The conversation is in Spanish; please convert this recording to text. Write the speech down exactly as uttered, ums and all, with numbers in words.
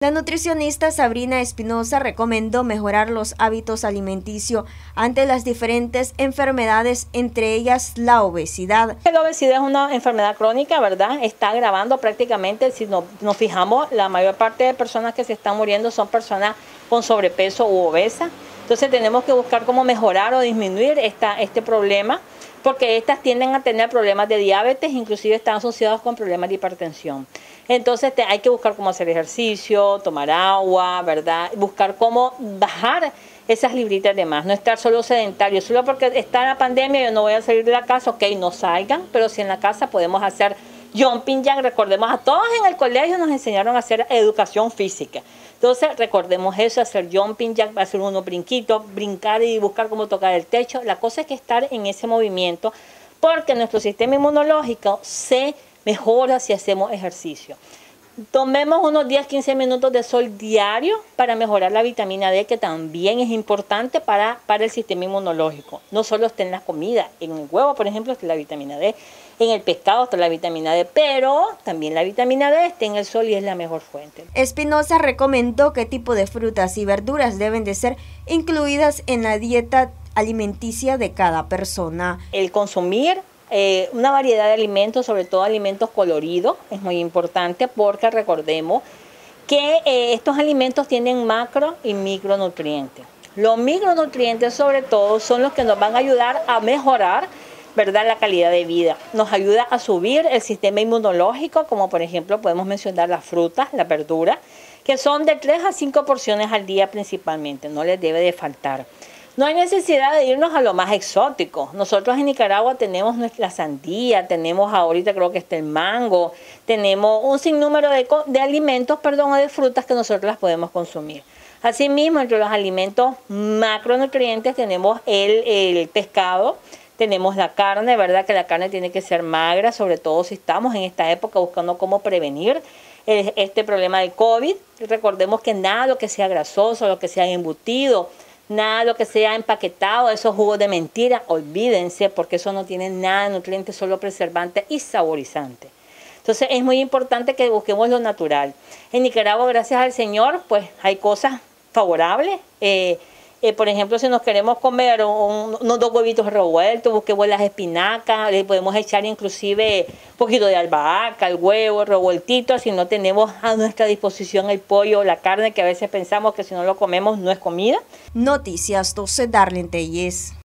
La nutricionista Sabrina Espinosa recomendó mejorar los hábitos alimenticios ante las diferentes enfermedades, entre ellas la obesidad. La obesidad es una enfermedad crónica, ¿verdad? Está agravando prácticamente, si no, nos fijamos, la mayor parte de personas que se están muriendo son personas con sobrepeso u obesas. Entonces tenemos que buscar cómo mejorar o disminuir esta, este problema, porque estas tienden a tener problemas de diabetes, inclusive están asociados con problemas de hipertensión. Entonces te, hay que buscar cómo hacer ejercicio, tomar agua, ¿verdad? Buscar cómo bajar esas libritas de más, no estar solo sedentario, solo porque está la pandemia yo no voy a salir de la casa, ok, no salgan, pero si en la casa podemos hacer jumping jack. Recordemos, a todos en el colegio nos enseñaron a hacer educación física. Entonces recordemos eso, hacer jumping jack, hacer unos brinquitos, brincar y buscar cómo tocar el techo. La cosa es que estar en ese movimiento, porque nuestro sistema inmunológico se mejora si hacemos ejercicio. Tomemos unos diez a quince minutos de sol diario para mejorar la vitamina D, que también es importante para, para el sistema inmunológico. No solo está en la comida, en el huevo, por ejemplo, está la vitamina D, en el pescado está la vitamina D, pero también la vitamina D está en el sol y es la mejor fuente. Espinosa recomendó qué tipo de frutas y verduras deben de ser incluidas en la dieta alimenticia de cada persona. El consumir Eh, una variedad de alimentos, sobre todo alimentos coloridos, es muy importante, porque recordemos que eh, estos alimentos tienen macro y micronutrientes. Los micronutrientes sobre todo son los que nos van a ayudar a mejorar, ¿verdad?, la calidad de vida. Nos ayuda a subir el sistema inmunológico, como por ejemplo podemos mencionar las frutas, las verduras, que son de tres a cinco porciones al día principalmente, no les debe de faltar. No hay necesidad de irnos a lo más exótico. Nosotros en Nicaragua tenemos nuestra sandía, tenemos ahorita creo que está el mango, tenemos un sinnúmero de, de alimentos, perdón, o de frutas que nosotros las podemos consumir. Asimismo, entre los alimentos macronutrientes tenemos el, el pescado, tenemos la carne, ¿verdad? Que la carne tiene que ser magra, sobre todo si estamos en esta época buscando cómo prevenir el, este problema del COVID. Recordemos que nada lo que sea grasoso, lo que sea embutido, nada lo que sea empaquetado, esos jugos de mentira, olvídense, porque eso no tiene nada de nutrientes, solo preservante y saborizante. Entonces es muy importante que busquemos lo natural. En Nicaragua, gracias al Señor, pues hay cosas favorables. Eh, eh, por ejemplo, si nos queremos comer un, unos dos huevitos revueltos, busquemos las espinacas, le podemos echar inclusive un poquito de albahaca, el huevo revueltito, si no tenemos a nuestra disposición el pollo o la carne, que a veces pensamos que si no lo comemos no es comida. Noticias doce, Darlene Telles.